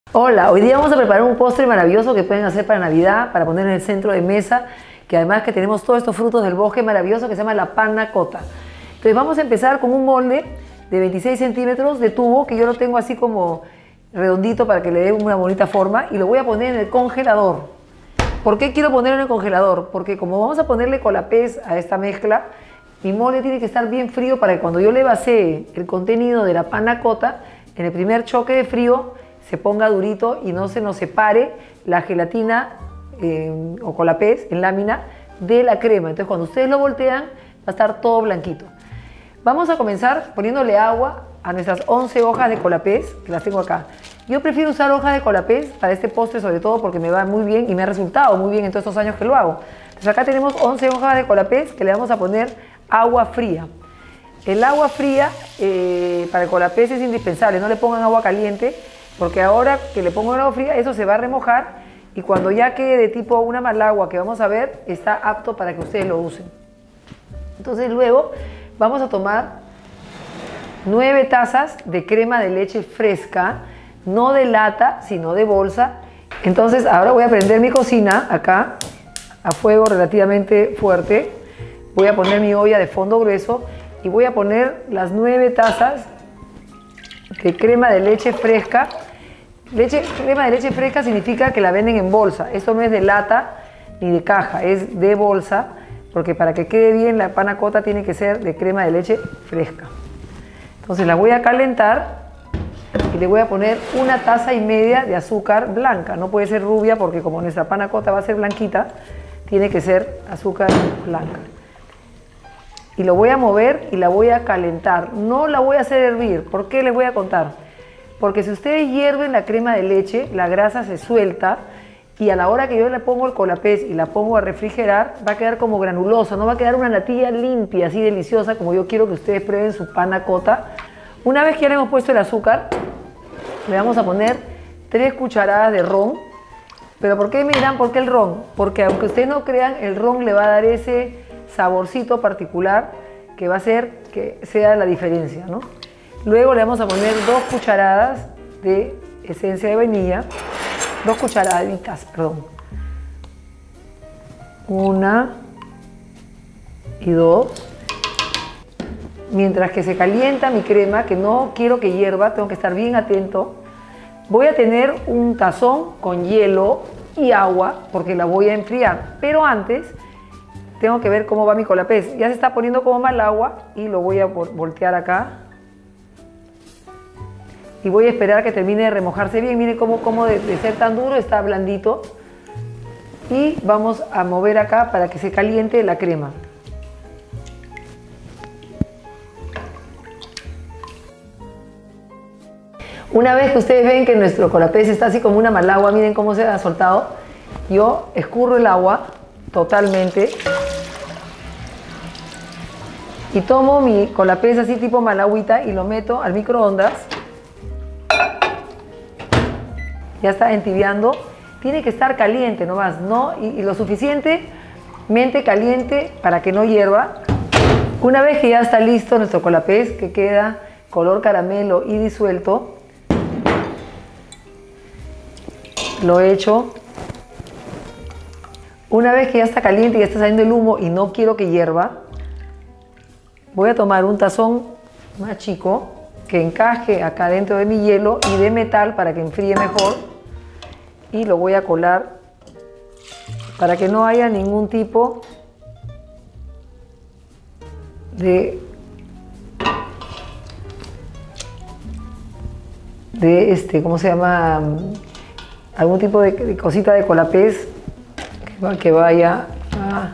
Hola, hoy día vamos a preparar un postre maravilloso que pueden hacer para Navidad, para poner en el centro de mesa, que además que tenemos todos estos frutos del bosque maravilloso que se llama la panna cotta. Entonces vamos a empezar con un molde de 26 centímetros de tubo, que yo lo tengo así como redondito para que le dé una bonita forma, y lo voy a poner en el congelador. ¿Por qué quiero ponerlo en el congelador? Porque como vamos a ponerle colapés a esta mezcla, mi molde tiene que estar bien frío para que cuando yo le vacíe el contenido de la panna cotta, en el primer choque de frío se ponga durito y no se nos separe la gelatina o colapés en lámina de la crema. Entonces cuando ustedes lo voltean va a estar todo blanquito. Vamos a comenzar poniéndole agua a nuestras 11 hojas de colapés, que las tengo acá. Yo prefiero usar hojas de colapés para este postre, sobre todo porque me va muy bien y me ha resultado muy bien en todos estos años que lo hago. Entonces acá tenemos 11 hojas de colapés que le vamos a poner agua fría. El agua fría para el colapés es indispensable, no le pongan agua caliente, porque ahora que le pongo el agua fría, eso se va a remojar y cuando ya quede de tipo una malagua que vamos a ver, está apto para que ustedes lo usen. Entonces luego vamos a tomar 9 tazas de crema de leche fresca, no de lata, sino de bolsa. Entonces ahora voy a prender mi cocina acá a fuego relativamente fuerte. Voy a poner mi olla de fondo grueso y voy a poner las 9 tazas de crema de leche fresca. Crema de leche fresca significa que la venden en bolsa. Esto no es de lata ni de caja, es de bolsa, porque para que quede bien la panna cotta tiene que ser de crema de leche fresca. Entonces la voy a calentar y le voy a poner 1,5 tazas de azúcar blanca. No puede ser rubia porque como nuestra panna cotta va a ser blanquita, tiene que ser azúcar blanca. Y lo voy a mover y la voy a calentar. No la voy a hacer hervir. ¿Por qué les voy a contar? Porque si ustedes hierven la crema de leche, la grasa se suelta y a la hora que yo le pongo el colapés y la pongo a refrigerar, va a quedar como granulosa, no va a quedar una natilla limpia, así deliciosa, como yo quiero que ustedes prueben su panna cotta. Una vez que ya le hemos puesto el azúcar, le vamos a poner 3 cucharadas de ron. ¿Pero por qué me dirán por qué el ron? Porque aunque ustedes no crean, el ron le va a dar ese saborcito particular que va a hacer que sea la diferencia, ¿no? Luego le vamos a poner 2 cucharadas de esencia de vainilla, 2 cucharaditas, perdón. 1 y 2. Mientras que se calienta mi crema, que no quiero que hierva, tengo que estar bien atento. Voy a tener un tazón con hielo y agua porque la voy a enfriar, pero antes tengo que ver cómo va mi colapés. Ya se está poniendo como mal agua y lo voy a voltear acá. Y voy a esperar a que termine de remojarse bien. Miren cómo de ser tan duro está blandito. Y vamos a mover acá para que se caliente la crema. Una vez que ustedes ven que nuestro colapés está así como una malagua, miren cómo se ha soltado. Yo escurro el agua totalmente. Y tomo mi colapés así tipo malagüita y lo meto al microondas. Ya está entibiando, tiene que estar caliente nomás, ¿no? Y lo suficientemente caliente para que no hierva. Una vez que ya está listo nuestro colapés, que queda color caramelo y disuelto, lo echo. Una vez que ya está caliente y ya está saliendo el humo y no quiero que hierva, voy a tomar un tazón más chico que encaje acá dentro de mi hielo y de metal para que enfríe mejor. Y lo voy a colar para que no haya ningún tipo de ¿cómo se llama? Algún tipo de cosita de colapés que vaya a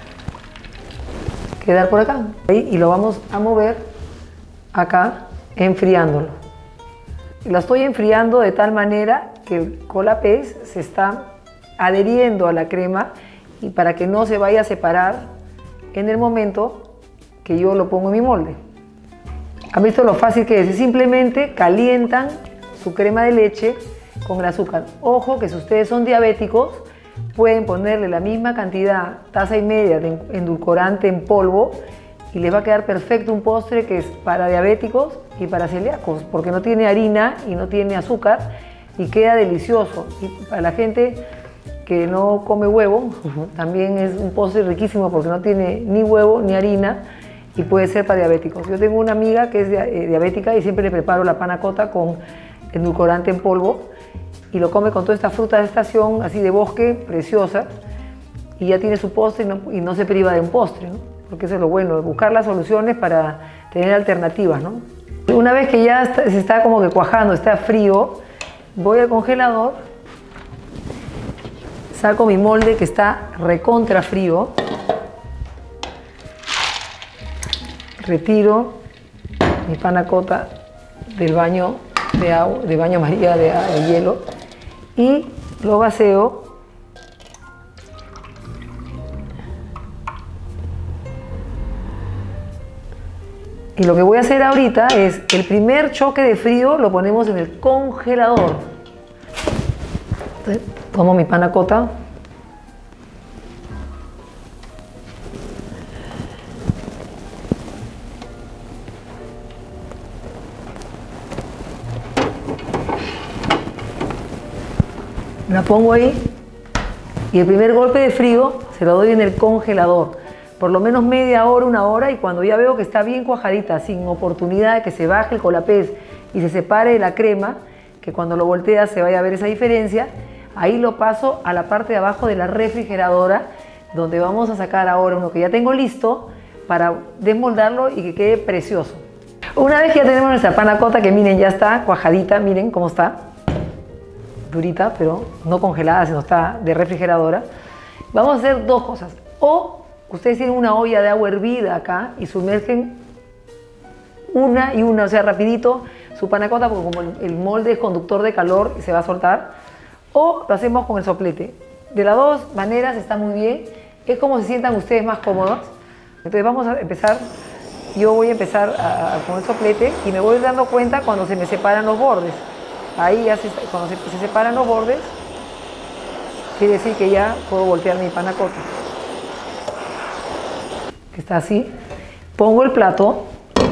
quedar por acá. Y lo vamos a mover acá enfriándolo. Lo estoy enfriando de tal manera que el colapés se está adheriendo a la crema y para que no se vaya a separar en el momento que yo lo pongo en mi molde. ¿Han visto lo fácil que es? Simplemente calientan su crema de leche con el azúcar. Ojo que si ustedes son diabéticos pueden ponerle la misma cantidad, 1,5 tazas de endulcorante en polvo y les va a quedar perfecto un postre que es para diabéticos y para celíacos, porque no tiene harina y no tiene azúcar y queda delicioso. Y para la gente que no come huevo, también es un postre riquísimo porque no tiene ni huevo ni harina y puede ser para diabéticos. Yo tengo una amiga que es diabética y siempre le preparo la panna cotta con edulcorante en polvo y lo come con toda esta fruta de estación, así de bosque, preciosa, y ya tiene su postre y no se priva de un postre, ¿no? Porque eso es lo bueno, buscar las soluciones para tener alternativas, ¿no? Una vez que ya se está como que cuajando, está frío, voy al congelador, saco mi molde que está recontra frío, retiro mi panna cotta del baño de agua, de baño María de hielo y lo vacío. Y lo que voy a hacer ahorita es el primer choque de frío lo ponemos en el congelador. Entonces, tomo mi panna cotta. La pongo ahí y el primer golpe de frío se lo doy en el congelador. Por lo menos media hora, una hora, y cuando ya veo que está bien cuajadita, sin oportunidad de que se baje el colapés y se separe de la crema, que cuando lo volteas se vaya a ver esa diferencia, ahí lo paso a la parte de abajo de la refrigeradora, donde vamos a sacar ahora uno que ya tengo listo para desmoldarlo y que quede precioso. Una vez que ya tenemos nuestra panna cotta, que miren, ya está cuajadita, miren cómo está, durita, pero no congelada, sino está de refrigeradora, vamos a hacer dos cosas. O ustedes tienen una olla de agua hervida acá y sumergen una y una, o sea, rapidito su panna cotta, porque como el molde es conductor de calor y se va a soltar, o lo hacemos con el soplete. De las dos maneras está muy bien, es como se sientan ustedes más cómodos. Entonces vamos a empezar, yo voy a empezar con el soplete y me voy dando cuenta cuando se me separan los bordes. Ahí ya cuando se separan los bordes, quiere decir que ya puedo voltear mi panna cotta. Que está así. Pongo el plato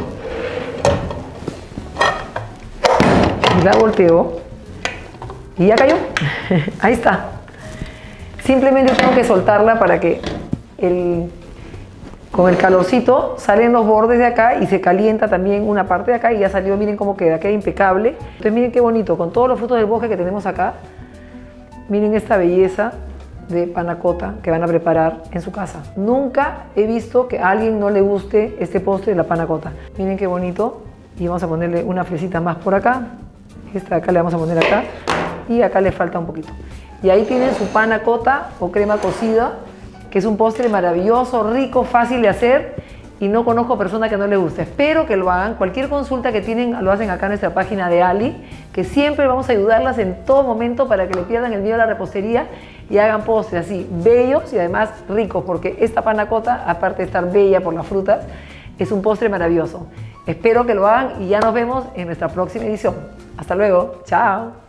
y la volteo y ya cayó. Ahí está. Simplemente tengo que soltarla para que con el calorcito salen los bordes de acá y se calienta también una parte de acá y ya salió. Miren cómo queda impecable. Entonces miren qué bonito, con todos los frutos del bosque que tenemos acá. Miren esta belleza de panna cotta que van a preparar en su casa. Nunca he visto que a alguien no le guste este postre de la panna cotta. Miren qué bonito. Y vamos a ponerle una fresita más por acá. Esta de acá le vamos a poner acá. Y acá le falta un poquito. Y ahí tienen su panna cotta o crema cocida, que es un postre maravilloso, rico, fácil de hacer. Y no conozco personas que no les guste. Espero que lo hagan. Cualquier consulta que tienen lo hacen acá en nuestra página de Ali, que siempre vamos a ayudarlas en todo momento para que le pierdan el miedo a la repostería y hagan postres así bellos y además ricos, porque esta panna cotta, aparte de estar bella por las frutas, es un postre maravilloso. Espero que lo hagan y ya nos vemos en nuestra próxima edición. Hasta luego. Chao.